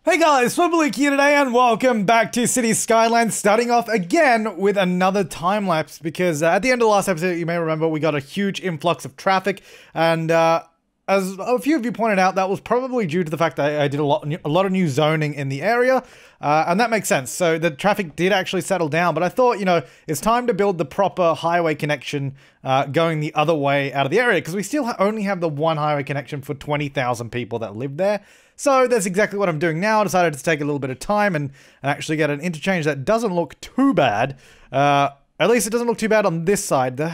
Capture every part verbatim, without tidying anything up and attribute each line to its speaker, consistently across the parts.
Speaker 1: Hey guys, Swimblink here today and welcome back to City Skylines, starting off again with another time-lapse because uh, at the end of the last episode, you may remember, we got a huge influx of traffic and uh, as a few of you pointed out, that was probably due to the fact that I, I did a lot, a lot of new zoning in the area uh, and that makes sense. So the traffic did actually settle down, but I thought, you know, it's time to build the proper highway connection uh, going the other way out of the area because we still ha only have the one highway connection for twenty thousand people that live there. So that's exactly what I'm doing now. I decided to take a little bit of time and, and actually get an interchange that doesn't look too bad. Uh, at least it doesn't look too bad on this side. The,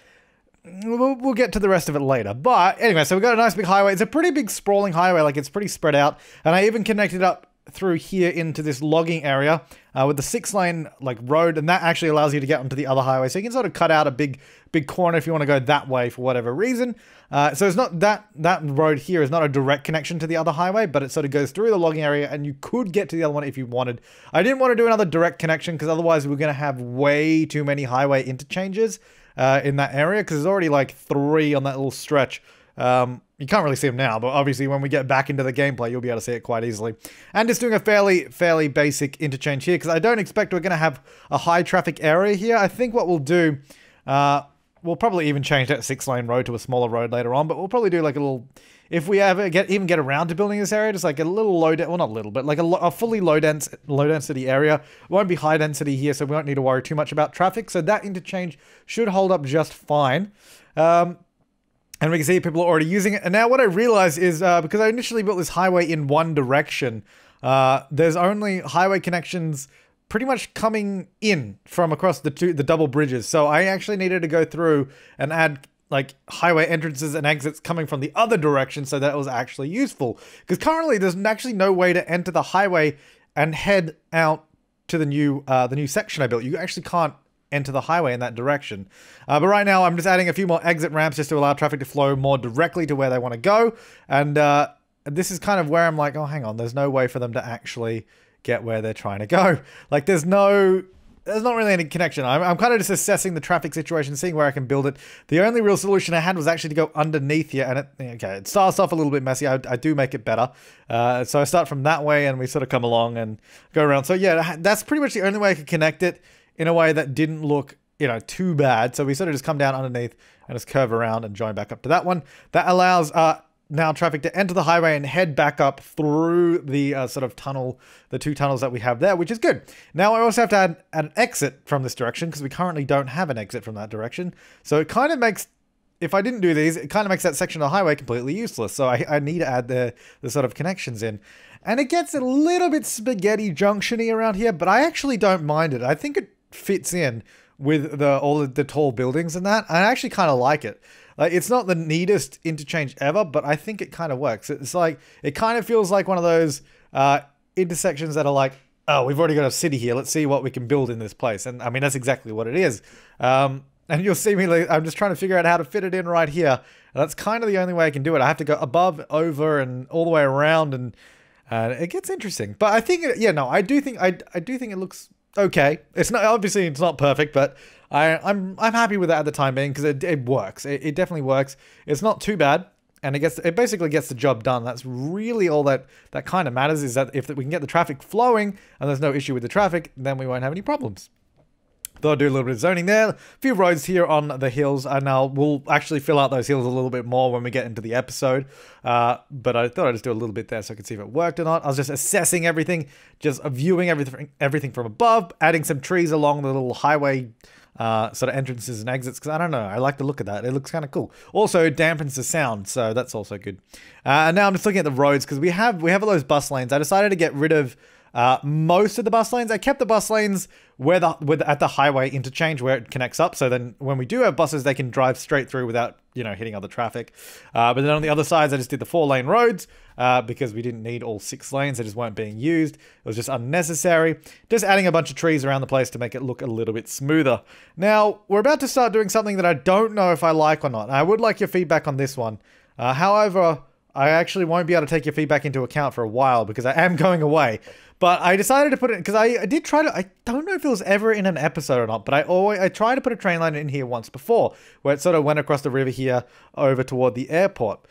Speaker 1: we'll, we'll get to the rest of it later. But anyway, so we've got a nice big highway. It's a pretty big sprawling highway, like it's pretty spread out. And I even connected up through here into this logging area uh, with the six lane like road, and that actually allows you to get onto the other highway, so you can sort of cut out a big big corner if you want to go that way for whatever reason. Uh, so it's not that that road here is not a direct connection to the other highway, but it sort of goes through the logging area and you could get to the other one if you wanted. I didn't want to do another direct connection because otherwise we're going to have way too many highway interchanges uh, in that area, because there's already like three on that little stretch. Um, you can't really see them now, but obviously when we get back into the gameplay, you'll be able to see it quite easily. And just doing a fairly, fairly basic interchange here, because I don't expect we're going to have a high traffic area here. I think what we'll do, uh, we'll probably even change that six lane road to a smaller road later on, but we'll probably do like a little, if we ever get, even get around to building this area, just like a little low, well not little, but like a, a fully low dense, low density area. It won't be high density here, so we won't need to worry too much about traffic. So that interchange should hold up just fine. Um, And we can see people are already using it. And now what I realized is, uh, because I initially built this highway in one direction, uh, there's only highway connections pretty much coming in from across the two, the double bridges. So I actually needed to go through and add like highway entrances and exits coming from the other direction so that it was actually useful. Because currently there's actually no way to enter the highway and head out to the new, uh, the new section I built. You actually can't enter the highway in that direction. Uh, but right now I'm just adding a few more exit ramps just to allow traffic to flow more directly to where they want to go. And uh, this is kind of where I'm like, oh, hang on, there's no way for them to actually get where they're trying to go. Like there's no, there's not really any connection. I'm, I'm kind of just assessing the traffic situation, seeing where I can build it. The only real solution I had was actually to go underneath here. And it, okay, it starts off a little bit messy. I, I do make it better. Uh, so I start from that way and we sort of come along and go around. So yeah, that's pretty much the only way I could connect it in a way that didn't look, you know, too bad. So we sort of just come down underneath and just curve around and join back up to that one. That allows uh, now traffic to enter the highway and head back up through the uh, sort of tunnel, the two tunnels that we have there, which is good. Now I also have to add, add an exit from this direction because we currently don't have an exit from that direction. So it kind of makes, if I didn't do these, it kind of makes that section of the highway completely useless. So I, I need to add the, the sort of connections in. And it gets a little bit spaghetti junction-y around here, but I actually don't mind it. I think it fits in with the all of the tall buildings and that. I actually kind of like it. Like it's not the neatest interchange ever, but I think it kind of works. It's like, it kind of feels like one of those uh, intersections that are like, oh, we've already got a city here. Let's see what we can build in this place. And I mean, that's exactly what it is. Um, and you'll see me, like, I'm just trying to figure out how to fit it in right here. And that's kind of the only way I can do it. I have to go above, over, and all the way around, and uh, it gets interesting. But I think, it, yeah, no, I do think, I, I do think it looks okay. It's not, obviously it's not perfect, but I, I'm I'm happy with it at the time being because it, it works. It, it definitely works. It's not too bad, and it gets it basically gets the job done. That's really all that that kind of matters, is that if we can get the traffic flowing and there's no issue with the traffic, then we won't have any problems. Thought I'd do a little bit of zoning there. A few roads here on the hills, and now we'll actually fill out those hills a little bit more when we get into the episode. Uh, but I thought I'd just do a little bit there so I could see if it worked or not. I was just assessing everything, just viewing everything, everything from above, adding some trees along the little highway uh, sort of entrances and exits, because I don't know, I like the look of that. It looks kind of cool. Also, it dampens the sound, so that's also good. Uh, and now I'm just looking at the roads, because we have we have all those bus lanes. I decided to get rid of Uh, most of the bus lanes. I kept the bus lanes where the with at the highway interchange where it connects up, so then when we do have buses, they can drive straight through without, you know, hitting other traffic. Uh, but then on the other sides, I just did the four lane roads uh, because we didn't need all six lanes. They just weren't being used. It was just unnecessary. Just adding a bunch of trees around the place to make it look a little bit smoother. Now, we're about to start doing something that I don't know if I like or not. I would like your feedback on this one. Uh, however, I actually won't be able to take your feedback into account for a while because I am going away. But I decided to put it, because I, I did try to, I don't know if it was ever in an episode or not, but I always, I tried to put a train line in here once before, where it sort of went across the river here over toward the airport.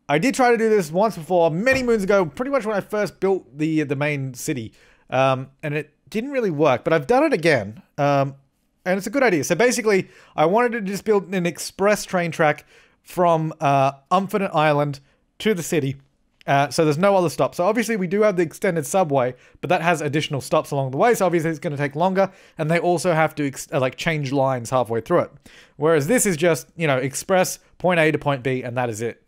Speaker 1: I did try to do this once before, many moons ago, pretty much when I first built the the main city. Um, and it didn't really work, but I've done it again. Um, and it's a good idea. So basically, I wanted to just build an express train track from uh, Infinite Island to the city. Uh, so there's no other stops. So obviously we do have the extended subway, but that has additional stops along the way. So obviously it's going to take longer, and they also have to ex uh, like change lines halfway through it. Whereas this is just, you know, express point A to point B, and that is it.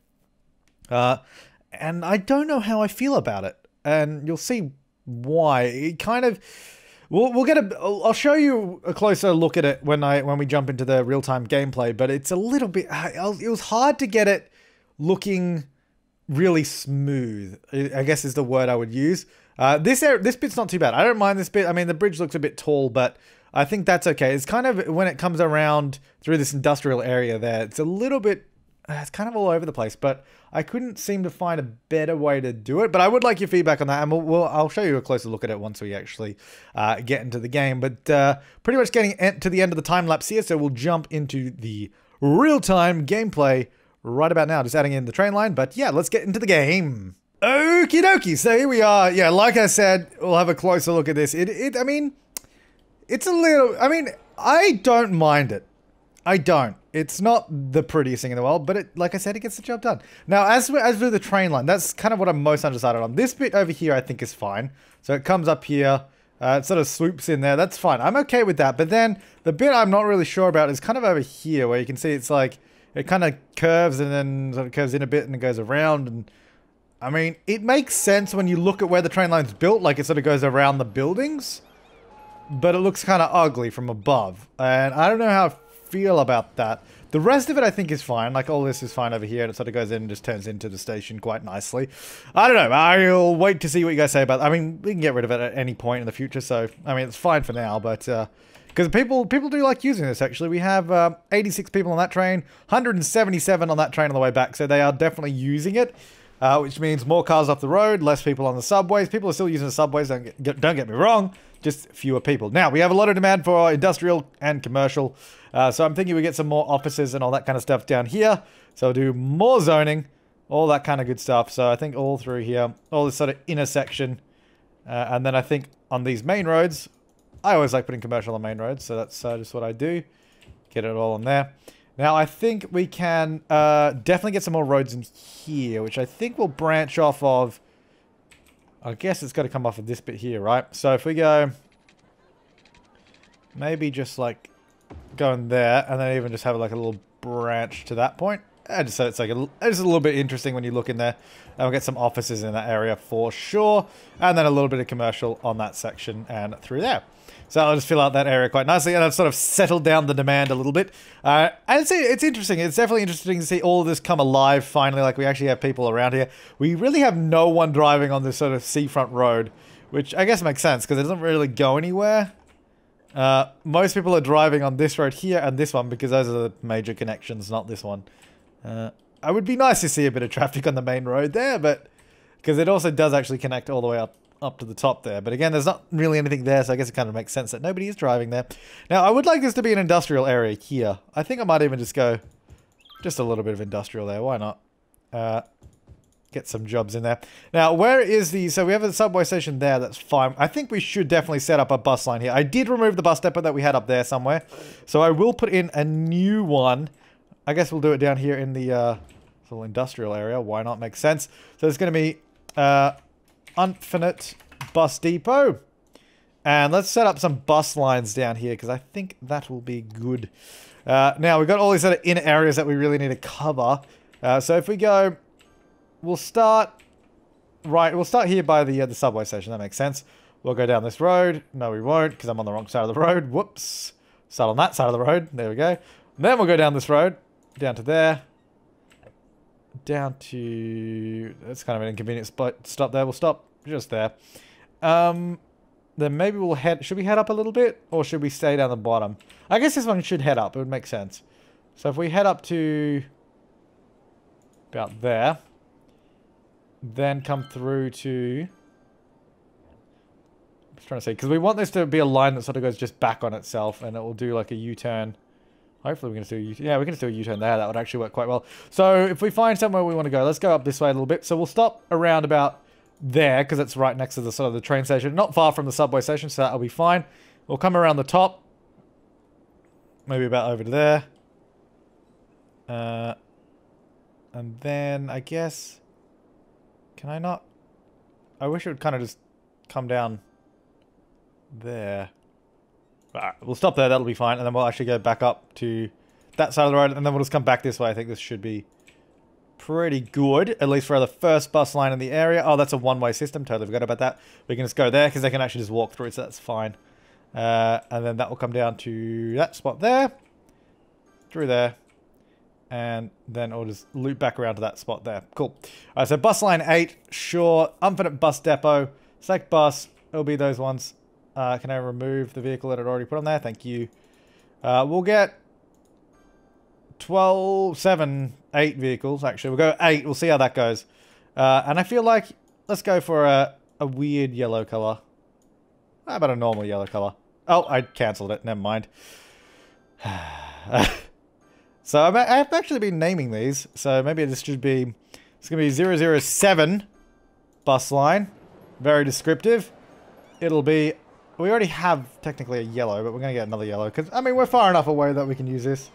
Speaker 1: Uh, and I don't know how I feel about it, and you'll see why. It kind of, we'll we'll get a. I'll show you a closer look at it when I when we jump into the real time gameplay. But it's a little bit. It was hard to get it looking really smooth, I guess is the word I would use. Uh, this area, this bit's not too bad. I don't mind this bit. I mean, the bridge looks a bit tall, but I think that's okay. It's kind of when it comes around through this industrial area there, it's a little bit. It's kind of all over the place, but I couldn't seem to find a better way to do it. But I would like your feedback on that, and we'll, we'll I'll show you a closer look at it once we actually uh, get into the game. But uh, pretty much getting to the end of the time lapse here, so we'll jump into the real-time gameplay right about now. Just adding in the train line, but yeah, let's get into the game. Okie dokie, so here we are. Yeah, like I said, we'll have a closer look at this. It, it, I mean, it's a little, I mean, I don't mind it. I don't. It's not the prettiest thing in the world, but it, like I said, it gets the job done. Now, as with, as with the train line, that's kind of what I'm most undecided on. This bit over here, I think, is fine. So it comes up here, uh, it sort of swoops in there. That's fine. I'm okay with that. But then the bit I'm not really sure about is kind of over here, where you can see it's like, it kind of curves and then sort of curves in a bit and it goes around. And I mean, it makes sense when you look at where the train line's built, like it sort of goes around the buildings, but it looks kind of ugly from above. And I don't know how I feel about that. The rest of it I think is fine. Like all this is fine over here, and it sort of goes in and just turns into the station quite nicely. I don't know. I'll wait to see what you guys say about it. I mean, we can get rid of it at any point in the future, so I mean, it's fine for now, but uh because people people do like using this, actually. We have uh, eighty-six people on that train, one hundred seventy-seven on that train on the way back, so they are definitely using it, uh, which means more cars off the road, less people on the subways. People are still using the subways, don't get, don't get me wrong, just fewer people. Now, we have a lot of demand for industrial and commercial, uh, so I'm thinking we get some more offices and all that kind of stuff down here. So we'll do more zoning, all that kind of good stuff. So I think all through here, all this sort of intersection, uh, and then I think on these main roads, I always like putting commercial on main roads, so that's uh, just what I do. Get it all on there. Now, I think we can uh, definitely get some more roads in here, which I think will branch off of... I guess it's got to come off of this bit here, right? So if we go... Maybe just like going there, and then even just have like a little branch to that point. And so it's like a, it's a little bit interesting when you look in there. And we'll get some offices in that area for sure. And then a little bit of commercial on that section and through there. So I'll just fill out that area quite nicely, and I've sort of settled down the demand a little bit. Uh, and it's, it's interesting. It's definitely interesting to see all of this come alive finally, like we actually have people around here. We really have no one driving on this sort of seafront road, which I guess makes sense because it doesn't really go anywhere. Uh, most people are driving on this road here and this one because those are the major connections, not this one. Uh, it would be nice to see a bit of traffic on the main road there, but because it also does actually connect all the way up up to the top there. But again, there's not really anything there, so I guess it kind of makes sense that nobody is driving there. Now, I would like this to be an industrial area here. I think I might even just go just a little bit of industrial there. Why not? Uh, get some jobs in there. Now, where is the... So we have a subway station there. That's fine. I think we should definitely set up a bus line here. I did remove the bus depot that we had up there somewhere. So I will put in a new one. I guess we'll do it down here in the uh, little industrial area. Why not? Makes sense. So it's going to be... Uh, Infinite Bus Depot. And let's set up some bus lines down here because I think that will be good. Uh, now, we've got all these other inner areas that we really need to cover. Uh, so if we go... We'll start... Right, we'll start here by the, uh, the subway station. That makes sense. We'll go down this road. No, we won't because I'm on the wrong side of the road. Whoops. Start on that side of the road. There we go. And then we'll go down this road. Down to there. Down to... That's kind of an inconvenient spot. Stop there. We'll stop just there. Um, then maybe we'll head... Should we head up a little bit? Or should we stay down the bottom? I guess this one should head up. It would make sense. So if we head up to... About there. Then come through to... I'm just trying to see. Because we want this to be a line that sort of goes just back on itself. And it will do like a U-turn Hopefully we can just do a U-turn. Yeah, we can just do a U-turn there. That would actually work quite well. So if we find somewhere we want to go, let's go up this way a little bit. So we'll stop around about there because it's right next to the sort of the train station. Not far from the subway station, so that'll be fine. We'll come around the top. Maybe about over to there. Uh, and then I guess... Can I not? I wish it would kind of just come down there. Alright, we'll stop there, that'll be fine, and then we'll actually go back up to that side of the road, and then we'll just come back this way. I think this should be pretty good, at least for the first bus line in the area. Oh, that's a one-way system, totally forgot about that. We can just go there, because they can actually just walk through, so that's fine. Uh, and then that will come down to that spot there, through there, and then we'll just loop back around to that spot there. Cool. Alright, so bus line eight, sure, Infinite Bus Depot, select bus, it'll be those ones. Uh, can I remove the vehicle that I'd already put on there? Thank you. Uh, we'll get twelve, seven, eight vehicles, actually. We'll go eight. We'll see how that goes. Uh, and I feel like, let's go for a, a weird yellow color. How about a normal yellow color? Oh, I cancelled it. Never mind. So I'm, I've actually been naming these. So maybe this should be, it's going to be zero zero seven bus line. Very descriptive. It'll be... We already have technically a yellow, but we're going to get another yellow. Because, I mean, we're far enough away that we can use this.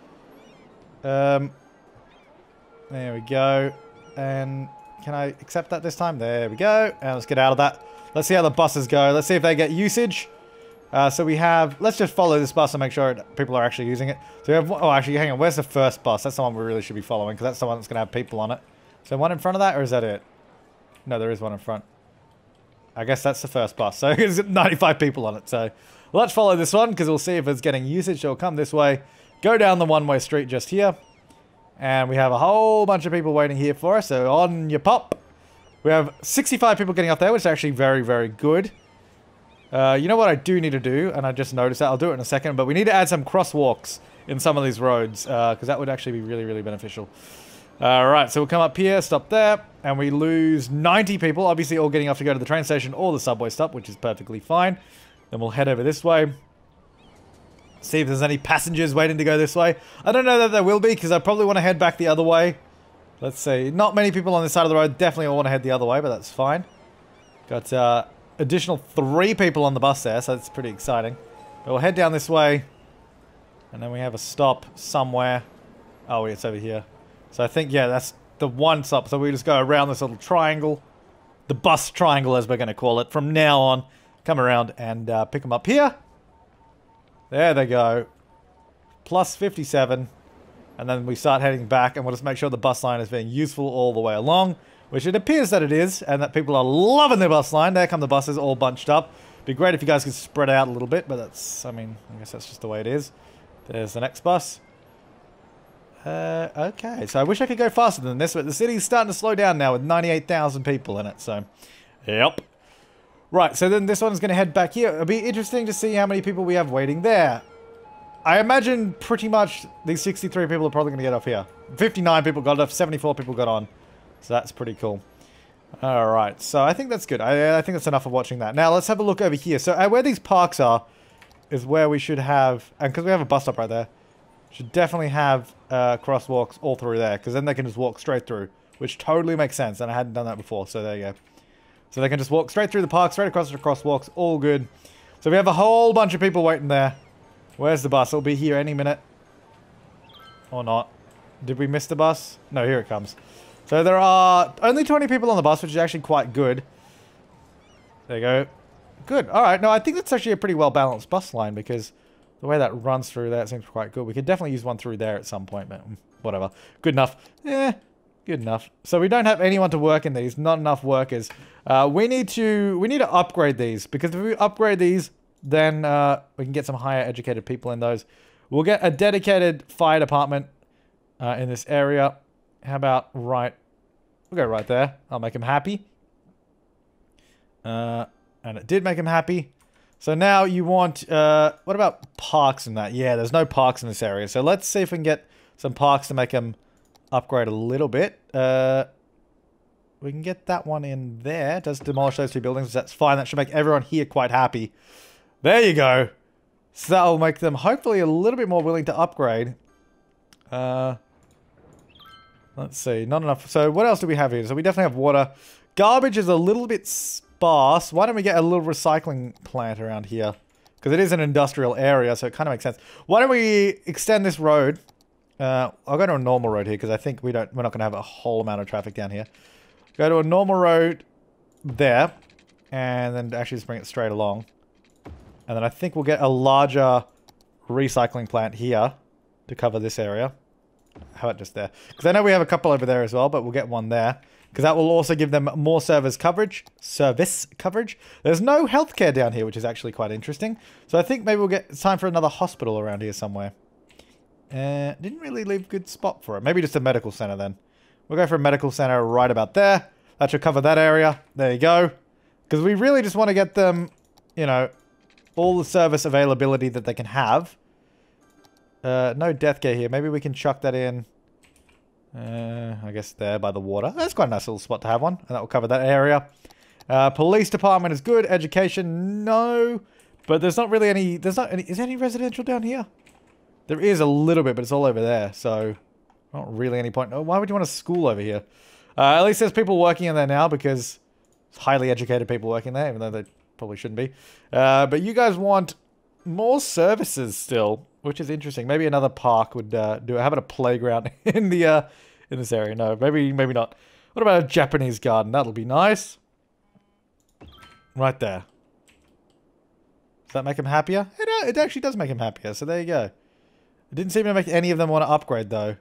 Speaker 1: Um, there we go. And can I accept that this time? There we go. And let's get out of that. Let's see how the buses go. Let's see if they get usage. Uh, so we have... Let's just follow this bus and make sure people are actually using it. So we have... Oh, actually, hang on. Where's the first bus? That's the one we really should be following, because that's the one that's going to have people on it. So one in front of that, or is that it? No, there is one in front. I guess that's the first bus. So there's ninety-five people on it. So let's follow this one because we'll see if it's getting usage. So we'll come this way, go down the one-way street just here. And we have a whole bunch of people waiting here for us. So on your pop. We have sixty-five people getting off there, which is actually very, very good. Uh, you know what I do need to do? And I just noticed that. I'll do it in a second. But we need to add some crosswalks in some of these roads. Because uh, that would actually be really, really beneficial. Alright, so we'll come up here, stop there, and we lose ninety people, obviously all getting off to go to the train station or the subway stop, which is perfectly fine. Then we'll head over this way. See if there's any passengers waiting to go this way. I don't know that there will be, because I probably want to head back the other way. Let's see, not many people on this side of the road, definitely want to head the other way, but that's fine. Got uh, additional three people on the bus there, so that's pretty exciting. But we'll head down this way, and then we have a stop somewhere. Oh, it's over here. So I think, yeah, that's the one stop. So we just go around this little triangle. The bus triangle, as we're going to call it. From now on, come around and uh, pick them up here. There they go. Plus fifty-seven. And then we start heading back. And we'll just make sure the bus line is being useful all the way along. Which it appears that it is. And that people are loving their bus line. There come the buses all bunched up. Be great if you guys could spread out a little bit. But that's, I mean, I guess that's just the way it is. There's the next bus. Uh, okay, so I wish I could go faster than this, but the city's starting to slow down now with ninety-eight thousand people in it, so... Yep. Right, so then this one's going to head back here. It'll be interesting to see how many people we have waiting there. I imagine pretty much these sixty-three people are probably going to get off here. fifty-nine people got off, seventy-four people got on. So that's pretty cool. Alright, so I think that's good. I, I think that's enough of watching that. Now, let's have a look over here. So uh, where these parks are is where we should have... And because we have a bus stop right there... Should definitely have uh, crosswalks all through there, because then they can just walk straight through, which totally makes sense, and I hadn't done that before, so there you go. So they can just walk straight through the park, straight across the crosswalks, all good. So we have a whole bunch of people waiting there. Where's the bus? It'll be here any minute. Or not. Did we miss the bus? No, here it comes. So there are only twenty people on the bus, which is actually quite good. There you go. Good. Alright, no, I think that's actually a pretty well-balanced bus line, because... The way that runs through that seems quite good. We could definitely use one through there at some point, but whatever. Good enough. Eh, good enough. So we don't have anyone to work in these. Not enough workers. Uh, we need to we need to upgrade these, because if we upgrade these, then uh, we can get some higher educated people in those. We'll get a dedicated fire department uh, in this area. How about right? We'll go right there. I'll make him happy. Uh, and it did make him happy. So now you want, uh, what about parks and that? Yeah, there's no parks in this area. So let's see if we can get some parks to make them upgrade a little bit. Uh, we can get that one in there. It does demolish those two buildings. That's fine. That should make everyone here quite happy. There you go. So that'll make them hopefully a little bit more willing to upgrade. Uh, let's see, not enough. So what else do we have here? So we definitely have water. Garbage is a little bit sparse. Why don't we get a little recycling plant around here? Because it is an industrial area, so it kind of makes sense. Why don't we extend this road? Uh, I'll go to a normal road here because I think we don't. We're not going to have a whole amount of traffic down here. Go to a normal road there, and then actually just bring it straight along. And then I think we'll get a larger recycling plant here to cover this area. How about just there? Because I know we have a couple over there as well, but we'll get one there. Because that will also give them more service coverage. Service coverage. There's no healthcare down here, which is actually quite interesting. So I think maybe we'll get... It's time for another hospital around here somewhere. Uh, didn't really leave a good spot for it. Maybe just a medical center then. We'll go for a medical center right about there. That should cover that area. There you go. Because we really just want to get them, you know, all the service availability that they can have. Uh, no death care here. Maybe we can chuck that in. Uh, I guess there by the water. That's quite a nice little spot to have one. And that will cover that area. Uh, police department is good. Education, no. But there's not really any... There's not any... Is there any residential down here? There is a little bit, but it's all over there. So, not really any point. Oh, why would you want a school over here? Uh, at least there's people working in there now because it's highly educated people working there, even though they probably shouldn't be. Uh, but you guys want more services still, which is interesting. Maybe another park would uh, do it. How about a playground in the uh, in this area? No, maybe maybe not. What about a Japanese garden? That'll be nice. Right there. Does that make him happier? It, uh, it actually does make him happier, so there you go. It didn't seem to make any of them want to upgrade, though.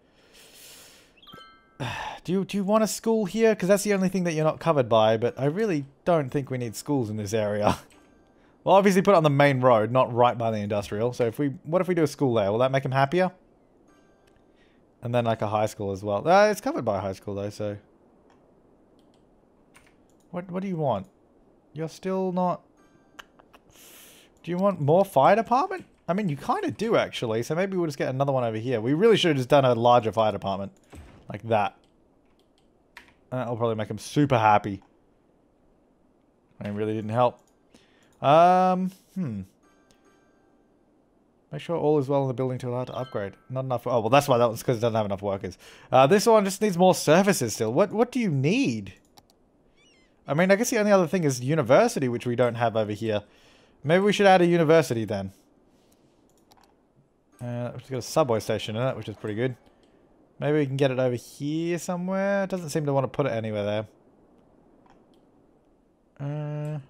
Speaker 1: Do you, do you want a school here? Because that's the only thing that you're not covered by, but I really don't think we need schools in this area. Well, obviously put it on the main road, not right by the industrial. So if we, what if we do a school there? Will that make him happier? And then like a high school as well. Uh, it's covered by a high school though, so... What, what do you want? You're still not... Do you want more fire department? I mean, you kind of do actually, so maybe we'll just get another one over here. We really should have just done a larger fire department. Like that. And that'll probably make him super happy. It really didn't help. Um, hmm. Make sure all is well in the building to allow to upgrade. Not enough. Oh, well, that's why that one's because it doesn't have enough workers. Uh, this one just needs more services still. What, what do you need? I mean, I guess the only other thing is university, which we don't have over here. Maybe we should add a university then. Uh, we've got a subway station in it, which is pretty good. Maybe we can get it over here somewhere. It doesn't seem to want to put it anywhere there. Uh,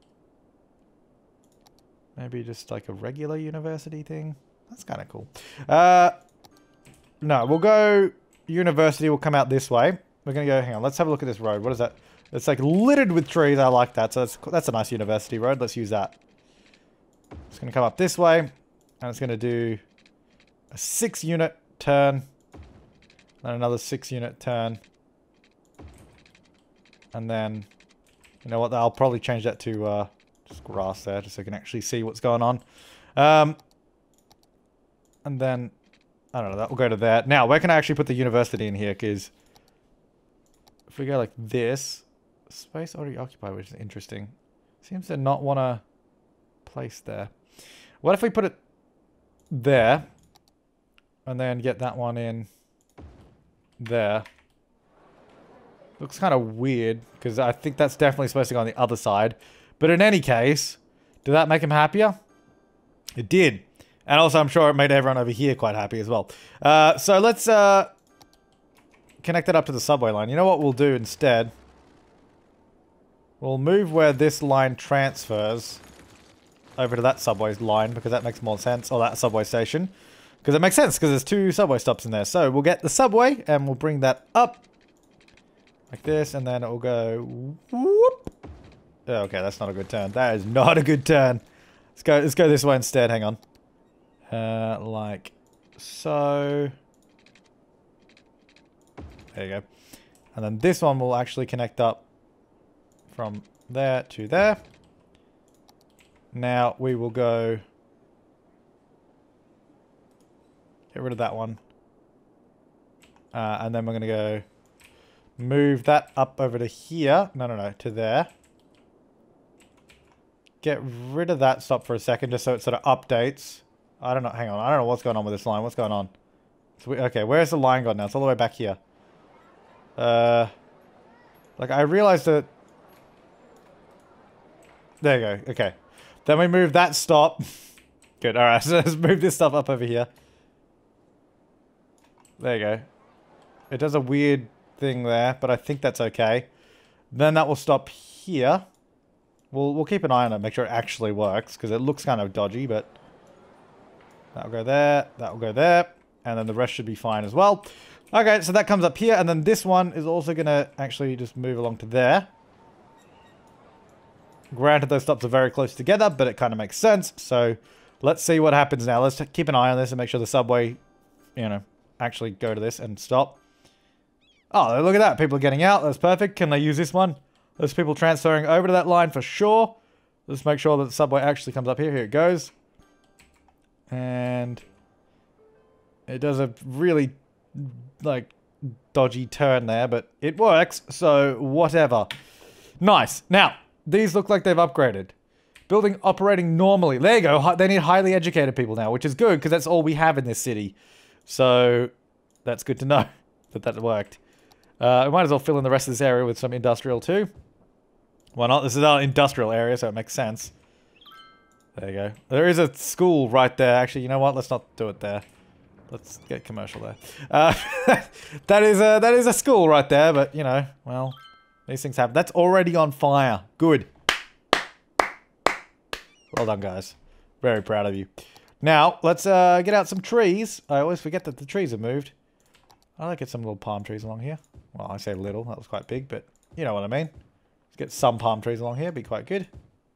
Speaker 1: maybe just like a regular university thing. That's kind of cool. Uh, no, we'll go university. Will come out this way. We're going to go, hang on, let's have a look at this road. What is that? It's like littered with trees. I like that. So that's, that's a nice university road. Let's use that. It's going to come up this way. And it's going to do a six unit turn. And another six unit turn. And then, you know what, I'll probably change that to uh, just grass there, just so you can actually see what's going on. Um, and then, I don't know, that will go to there. Now, where can I actually put the university in here? Because if we go like this, space already occupied, which is interesting. Seems to not want to place there. What if we put it there, and then get that one in there? Looks kind of weird, because I think that's definitely supposed to go on the other side. But in any case, did that make him happier? It did. And also, I'm sure it made everyone over here quite happy as well. Uh, so let's uh, connect it up to the subway line. You know what we'll do instead? We'll move where this line transfers over to that subway line, because that makes more sense. Or that subway station. Because it makes sense, because there's two subway stops in there. So we'll get the subway, and we'll bring that up. Like this, and then it will go... Whoop. Oh, okay, that's not a good turn. That is not a good turn. Let's go, let's go this way instead. Hang on. Uh, like so. There you go. And then this one will actually connect up from there to there. Now we will go... Get rid of that one. Uh, and then we're going to go move that up over to here. No, no, no, to there. get rid of that stop for a second, just so it sort of updates. I don't know. Hang on. I don't know what's going on with this line. What's going on? So we, okay, where's the line gone now? It's all the way back here. Uh, like, I realized that... There you go. Okay. Then we move that stop. Good. Alright, so let's move this stuff up over here. There you go. It does a weird thing there, but I think that's okay. Then that will stop here. We'll, we'll keep an eye on it, make sure it actually works, because it looks kind of dodgy, but... That'll go there, that'll go there, and then the rest should be fine as well. Okay, so that comes up here, and then this one is also going to actually just move along to there. Granted, those stops are very close together, but it kind of makes sense, so let's see what happens now. Let's keep an eye on this and make sure the subway, you know, actually go to this and stop. Oh, look at that. People are getting out. That's perfect. Can they use this one? There's people transferring over to that line for sure. Let's make sure that the subway actually comes up here. Here it goes. And it does a really, like, dodgy turn there, but it works, so whatever. Nice. Now, these look like they've upgraded. Building operating normally. There you go. They need highly educated people now, which is good, because that's all we have in this city. So, that's good to know that that worked. Uh, we might as well fill in the rest of this area with some industrial too. Why not? This is our industrial area, so it makes sense. There you go. There is a school right there. Actually, you know what? Let's not do it there. Let's get commercial there. Uh, that is a that is a school right there, but you know, well, these things happen. That's already on fire. Good. Well done, guys. Very proud of you. Now, let's uh, get out some trees. I always forget that the trees have moved. I'd like to get some little palm trees along here. Well, I say little. That was quite big, but you know what I mean. Let's get some palm trees along here. Be quite good.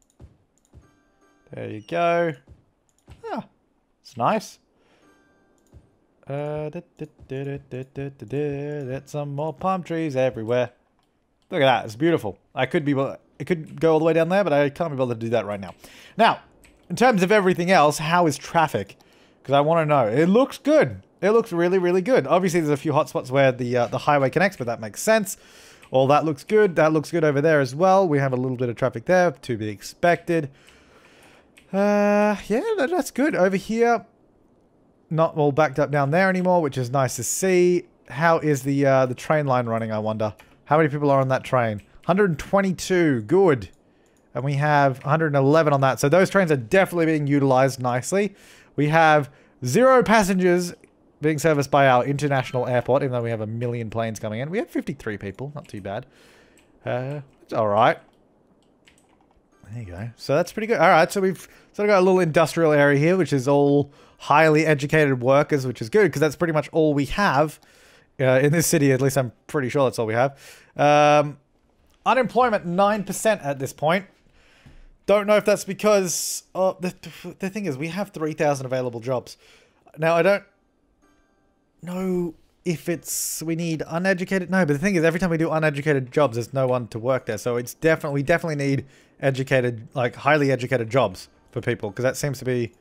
Speaker 1: There you go. Ah, it's nice. Uh, da, da, da, da, da, da, da, da. That's some more palm trees everywhere. Look at that. It's beautiful. I could be... It could go all the way down there, but I can't be able to do that right now. Now, in terms of everything else, how is traffic? Because I want to know. It looks good. It looks really, really good. Obviously, there's a few hotspots where the uh, the highway connects, but that makes sense. All that looks good. That looks good over there as well. We have a little bit of traffic there, to be expected. Uh, yeah, that's good. Over here, not all backed up down there anymore, which is nice to see. How is the uh, the train line running, I wonder? How many people are on that train? one hundred twenty-two. Good. And we have one hundred eleven on that. So those trains are definitely being utilized nicely. We have zero passengers being serviced by our international airport, even though we have a million planes coming in. We have fifty-three people. Not too bad. Uh, it's all right. There you go. So that's pretty good. All right, so we've sort of got a little industrial area here, which is all highly educated workers, which is good, because that's pretty much all we have uh, in this city. At least I'm pretty sure that's all we have. Um, unemployment, nine percent at this point. Don't know if that's because... Oh, the, the thing is, we have three thousand available jobs. Now, I don't know if it's... We need uneducated... No, but the thing is, every time we do uneducated jobs, there's no one to work there. So it's definitely... We definitely need educated, like, highly educated jobs for people. Because that seems to be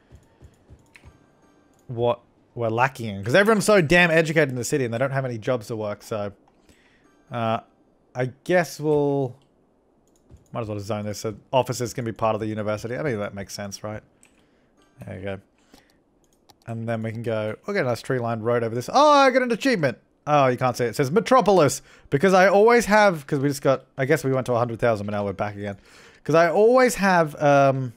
Speaker 1: what we're lacking in. Because everyone's so damn educated in the city and they don't have any jobs to work. So, uh, I guess we'll... Might as well zone this so officers can be part of the university. I mean, that makes sense, right? There you go. And then we can go... We'll get a nice tree-lined road over this. Oh, I got an achievement! Oh, you can't see it. It says Metropolis. Because I always have... Because we just got... I guess we went to one hundred thousand, but now we're back again. Because I always have um,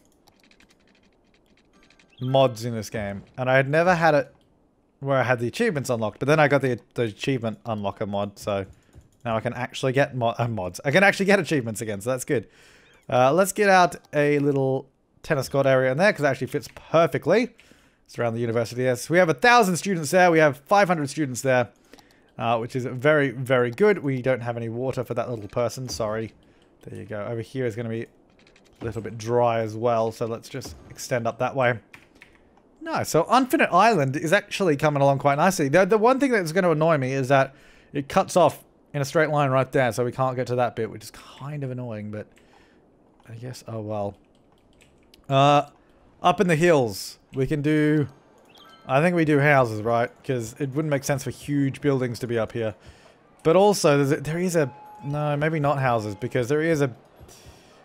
Speaker 1: mods in this game. And I had never had it where I had the achievements unlocked. But then I got the, the achievement unlocker mod, so... Now I can actually get mo uh, mods. I can actually get achievements again, so that's good. Uh, let's get out a little tennis court area in there, because it actually fits perfectly. It's around the university. Yes, we have a thousand students there. We have five hundred students there, uh, which is very, very good. We don't have any water for that little person. Sorry. There you go. Over here is going to be a little bit dry as well, so let's just extend up that way. No, so Infinite Island is actually coming along quite nicely. The, the one thing that's going to annoy me is that it cuts off in a straight line right there, so we can't get to that bit, which is kind of annoying, but I guess, oh well. Uh, up in the hills, we can do, I think we do houses, right? Because it wouldn't make sense for huge buildings to be up here. But also, there's a, there is a, no, maybe not houses, because there is a,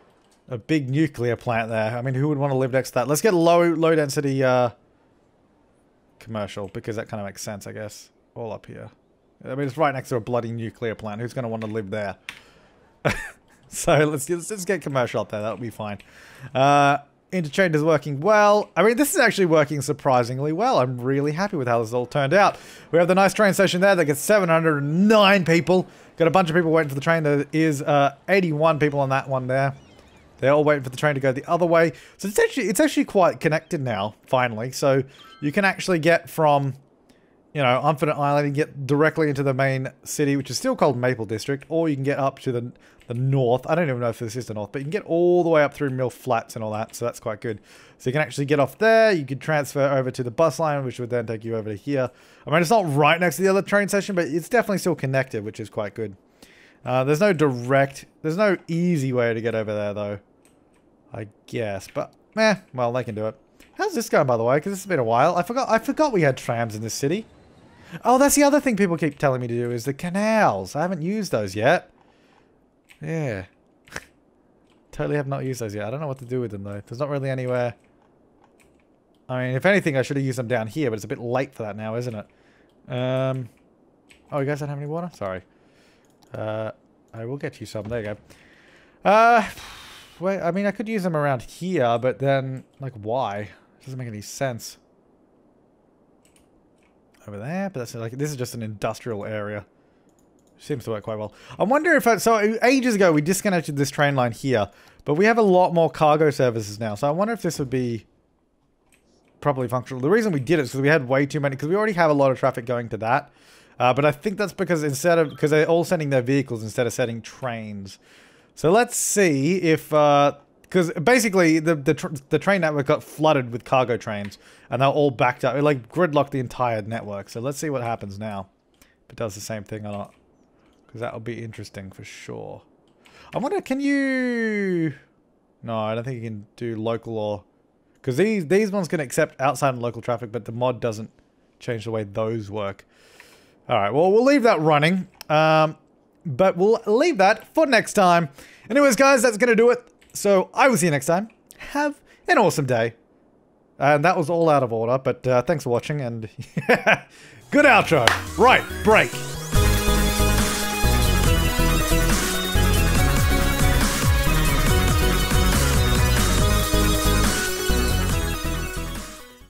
Speaker 1: A big nuclear plant there. I mean, who would want to live next to that? Let's get low, low density, uh, commercial, because that kind of makes sense, I guess. All up here. I mean, it's right next to a bloody nuclear plant. Who's going to want to live there? So let's, let's just get commercial up there. That'll be fine. Uh, interchange is working well. I mean, this is actually working surprisingly well. I'm really happy with how this all turned out. We have the nice train station there that gets seven hundred nine people. Got a bunch of people waiting for the train. There is uh, eighty-one people on that one there. They're all waiting for the train to go the other way. So it's actually it's actually quite connected now, finally. So you can actually get from, you know, Unfinite Island and get directly into the main city, which is still called Maple District, or you can get up to the the north. I don't even know if this is the north, but you can get all the way up through Mill Flats and all that, so that's quite good. So you can actually get off there, you could transfer over to the bus line, which would then take you over to here. I mean, it's not right next to the other train station, but it's definitely still connected, which is quite good. Uh, there's no direct, there's no easy way to get over there, though. I guess, but, meh, well, they can do it. How's this going, by the way? Because it's been a while. I forgot, I forgot we had trams in this city. Oh, that's the other thing people keep telling me to do, is the canals. I haven't used those yet. Yeah. Totally have not used those yet. I don't know what to do with them, though. There's not really anywhere. I mean, if anything, I should have used them down here, but it's a bit late for that now, isn't it? Um. Oh, you guys don't have any water? Sorry. Uh, I will get you some. There you go. Uh, wait, I mean, I could use them around here, but then, like, why? It doesn't make any sense. Over there, but that's like, this is just an industrial area. Seems to work quite well. I wonder if I, so ages ago we disconnected this train line here, but we have a lot more cargo services now. So I wonder if this would be properly functional. The reason we did it is because we had way too many, because we already have a lot of traffic going to that. Uh, but I think that's because instead of, because they're all sending their vehicles instead of sending trains. So let's see if, uh, because basically the the, tr the train network got flooded with cargo trains and they're all backed up. It like gridlocked the entire network. So let's see what happens now. If it does the same thing or not. Because that'll be interesting for sure. I wonder, can you... No, I don't think you can do local or... Because these, these ones can accept outside and local traffic, but the mod doesn't change the way those work. Alright, well, we'll leave that running. Um, but we'll leave that for next time. Anyways, guys, that's going to do it. So, I will see you next time. Have an awesome day. And that was all out of order, but uh, thanks for watching, and good outro. Right, break.